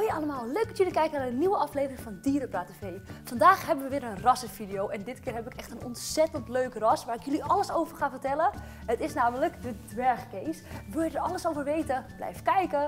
Hoi allemaal, leuk dat jullie kijken naar een nieuwe aflevering van Dierenpraat TV. Vandaag hebben we weer een rassenvideo en dit keer heb ik echt een ontzettend leuk ras waar ik jullie alles over ga vertellen. Het is namelijk de dwergkees. Wil je er alles over weten? Blijf kijken!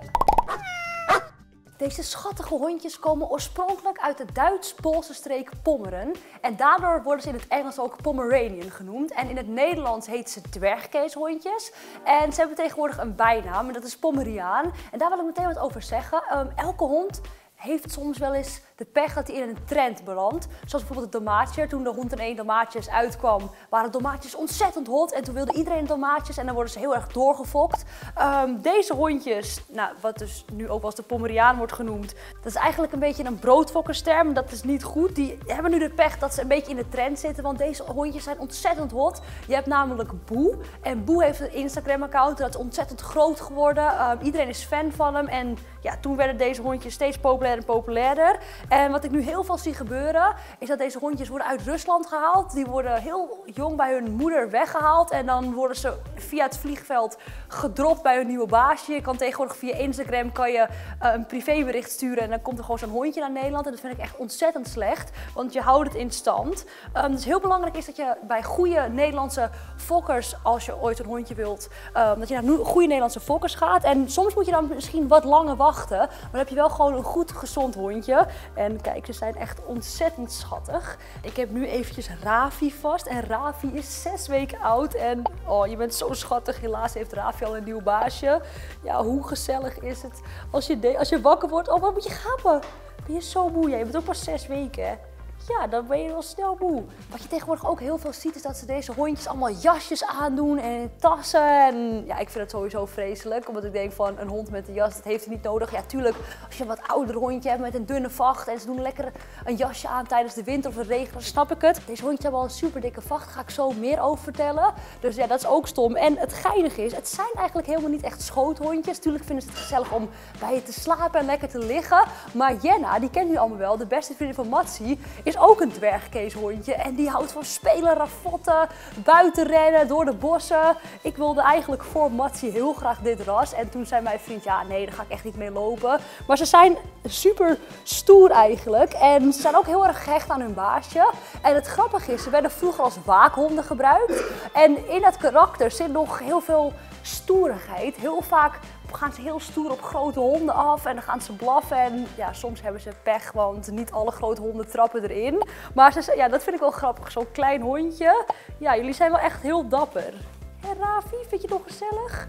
Deze schattige hondjes komen oorspronkelijk uit de Duits-Poolse streek Pommeren. En daardoor worden ze in het Engels ook Pomeranian genoemd. En in het Nederlands heet ze dwergkeeshondjes. En ze hebben tegenwoordig een bijnaam en dat is Pomeriaan. En daar wil ik meteen wat over zeggen. Elke hond heeft soms wel eens de pech dat hij in een trend belandt. Zoals bijvoorbeeld het Dalmatiër. Toen de hond in 1 Dalmatiërs uitkwam, waren Dalmatiërs ontzettend hot. En toen wilde iedereen Dalmatiërs en dan worden ze heel erg doorgefokt. Deze hondjes, wat dus nu ook wel als de Pomeriaan wordt genoemd, dat is eigenlijk een beetje een broodfokkersterm. Dat is niet goed. Die hebben nu de pech dat ze een beetje in de trend zitten, want deze hondjes zijn ontzettend hot. Je hebt namelijk Boe. En Boe heeft een Instagram-account. Dat is ontzettend groot geworden. Iedereen is fan van hem. En ja, toen werden deze hondjes steeds populairder en populairder. En wat ik nu heel veel zie gebeuren, is dat deze hondjes worden uit Rusland gehaald. Die worden heel jong bij hun moeder weggehaald. En dan worden ze via het vliegveld gedropt bij hun nieuwe baasje. Je kan tegenwoordig via Instagram een privébericht sturen. En dan komt er gewoon zo'n hondje naar Nederland. En dat vind ik echt ontzettend slecht. Want je houdt het in stand. Dus heel belangrijk is dat je bij goede Nederlandse fokkers, als je ooit een hondje wilt, dat je naar goede Nederlandse fokkers gaat. En soms moet je dan misschien wat langer wachten. Maar dan heb je wel gewoon een goed gezond hondje. En kijk, ze zijn echt ontzettend schattig. Ik heb nu eventjes Ravi vast. En Ravi is 6 weken oud. En oh, je bent zo schattig. Helaas heeft Ravi al een nieuw baasje. Ja, hoe gezellig is het als je wakker wordt. Oh, wat moet je gapen? Ben je zo moe? Ja, je bent ook pas 6 weken, hè? Ja, dan ben je wel snel moe. Wat je tegenwoordig ook heel veel ziet, is dat ze deze hondjes allemaal jasjes aandoen en tassen. En ja, ik vind het sowieso vreselijk, omdat ik denk van een hond met een jas, dat heeft hij niet nodig. Ja, tuurlijk, als je een wat ouder hondje hebt met een dunne vacht en ze doen lekker een jasje aan tijdens de winter of de regen, dan snap ik het. Deze hondjes hebben al een super dikke vacht, daar ga ik zo meer over vertellen. Dus ja, dat is ook stom. En het geinige is, het zijn eigenlijk helemaal niet echt schoothondjes. Tuurlijk vinden ze het gezellig om bij je te slapen en lekker te liggen. Maar Jenna, die kent jullie allemaal wel, de beste vriendin van Matsie, is ook een dwergkeeshondje en die houdt van spelen, ravotten, buiten rennen, door de bossen. Ik wilde eigenlijk voor Matsie heel graag dit ras en toen zei mijn vriend, ja nee, daar ga ik echt niet mee lopen. Maar ze zijn super stoer eigenlijk en ze zijn ook heel erg gehecht aan hun baasje. En het grappige is, ze werden vroeger als waakhonden gebruikt en in dat karakter zit nog heel veel stoerigheid. Heel vaak gaan ze heel stoer op grote honden af en dan gaan ze blaffen en ja, soms hebben ze pech, want niet alle grote honden trappen erin. Maar ja, dat vind ik wel grappig, zo'n klein hondje. Ja, jullie zijn wel echt heel dapper. Hé Ravi, vind je het nog gezellig?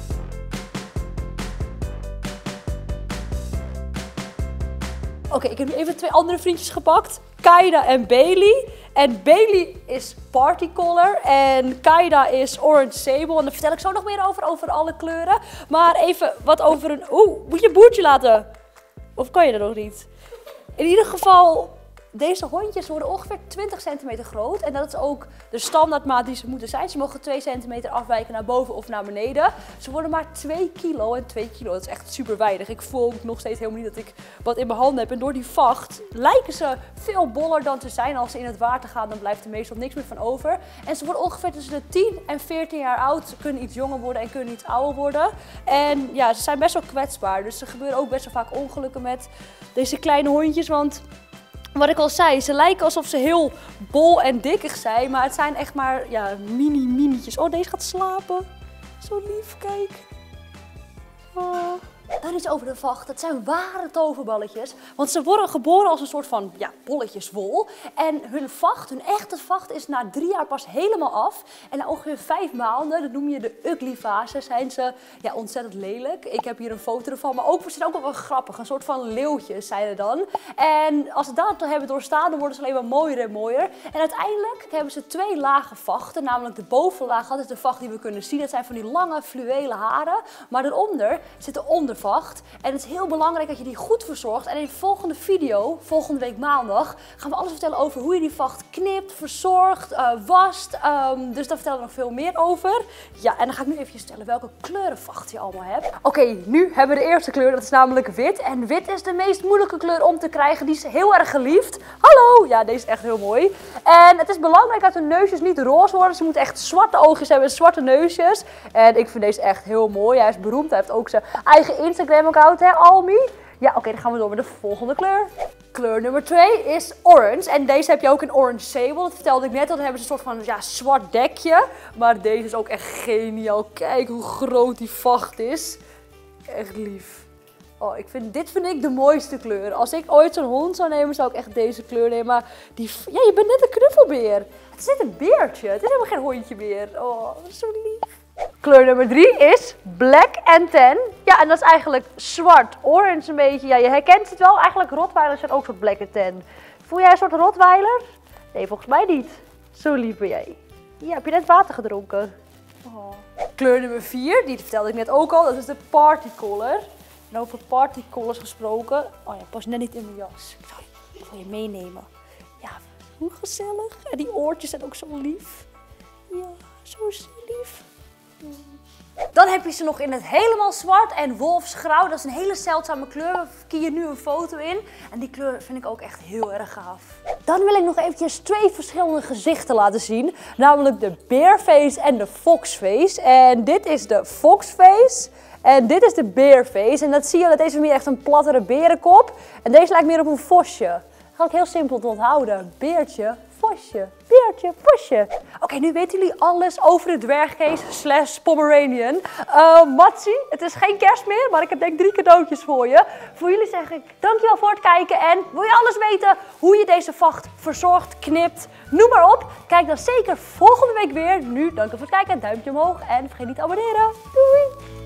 Oké, ik heb nu even 2 andere vriendjes gepakt. Kaida en Bailey. En Bailey is party color en Kaida is orange sable. En daar vertel ik zo nog meer over alle kleuren. Maar even wat over een... Oeh, moet je een boertje laten? Of kan je dat nog niet? In ieder geval, deze hondjes worden ongeveer 20 centimeter groot. En dat is ook de standaardmaat die ze moeten zijn. Ze mogen 2 centimeter afwijken naar boven of naar beneden. Ze worden maar 2 kilo. En 2 kilo, dat is echt super weinig. Ik voel ook nog steeds helemaal niet dat ik wat in mijn handen heb. En door die vacht lijken ze veel boller dan ze zijn. Als ze in het water gaan, dan blijft er meestal niks meer van over. En ze worden ongeveer tussen de 10 en 14 jaar oud. Ze kunnen iets jonger worden en kunnen iets ouder worden. En ja, ze zijn best wel kwetsbaar. Dus er gebeuren ook best wel vaak ongelukken met deze kleine hondjes. Want wat ik al zei, ze lijken alsof ze heel bol en dikkig zijn, maar het zijn echt maar ja, mini-minietjes. Oh, deze gaat slapen. Zo lief, kijk. Oh. Dan iets over de vacht. Het zijn ware toverballetjes, want ze worden geboren als een soort van ja, bolletjes wol. En hun vacht, hun echte vacht, is na 3 jaar pas helemaal af. En na ongeveer 5 maanden, dat noem je de ugly fase, zijn ze ja, ontzettend lelijk. Ik heb hier een foto ervan, maar ze zijn ook wel grappig. Een soort van leeuwtjes zijn er dan. En als ze dat hebben doorstaan, dan worden ze alleen maar mooier en mooier. En uiteindelijk hebben ze 2 lage vachten, namelijk de bovenlaag, dat is de vacht die we kunnen zien. Dat zijn van die lange fluwelen haren. Maar eronder zit de ondervacht. En het is heel belangrijk dat je die goed verzorgt. En in de volgende video, volgende week maandag, gaan we alles vertellen over hoe je die vacht knipt, verzorgt, wast. Dus daar vertellen we nog veel meer over. Ja, en dan ga ik nu even vertellen welke kleurenvacht je allemaal hebt. Oké, nu hebben we de eerste kleur, dat is namelijk wit. En wit is de meest moeilijke kleur om te krijgen. Die is heel erg geliefd. Hallo! Ja, deze is echt heel mooi. En het is belangrijk dat de neusjes niet roze worden. Ze moeten echt zwarte oogjes hebben en zwarte neusjes. En ik vind deze echt heel mooi. Hij is beroemd. Hij heeft ook zijn eigen Instagram-account, hè, Almi? Ja, oké, dan gaan we door met de volgende kleur. Kleur nummer 2 is orange. En deze heb je ook in Orange Sable. Dat vertelde ik net al. Dan hebben ze een soort van zwart dekje. Maar deze is ook echt geniaal. Kijk hoe groot die vacht is. Echt lief. Oh, dit vind ik de mooiste kleur. Als ik ooit zo'n hond zou nemen, zou ik echt deze kleur nemen. Maar je bent net een knuffelbeer. Het is net een beertje. Het is helemaal geen hondje meer. Oh, zo lief. Kleur nummer 3 is Black and Tan. Ja, en dat is eigenlijk zwart, orange een beetje. Ja, je herkent het wel. Eigenlijk Rottweilers zijn ook soort Black and Tan. Voel jij een soort Rottweiler? Nee, volgens mij niet. Zo lief ben jij. Ja, heb je net water gedronken? Oh. Kleur nummer 4, die vertelde ik net ook al. Dat is de Party Color. En over Party Colors gesproken. Oh ja, pas net niet in mijn jas. Ik zal je meenemen. Ja, hoe gezellig. En die oortjes zijn ook zo lief. Ja, zo lief. Dan heb je ze nog in het helemaal zwart en wolfsgrauw. Dat is een hele zeldzame kleur. We kiezen nu een foto in. En die kleur vind ik ook echt heel erg gaaf. Dan wil ik nog eventjes 2 verschillende gezichten laten zien. Namelijk de bearface en de foxface. En dit is de foxface. En dit is de bearface. En dat zie je, dat deze meer echt een plattere berenkop. En deze lijkt meer op een vosje. Dat ga ik heel simpel te onthouden. Beertje, vosje, beertje, vosje. Oké, nu weten jullie alles over de dwergkees / Pomeranian. Matsie, het is geen kerst meer, maar ik heb denk ik 3 cadeautjes voor je. Voor jullie zeg ik dankjewel voor het kijken. En wil je alles weten hoe je deze vacht verzorgt, knipt, noem maar op. Kijk dan zeker volgende week weer. Nu, dank voor het kijken, duimpje omhoog en vergeet niet te abonneren. Doei!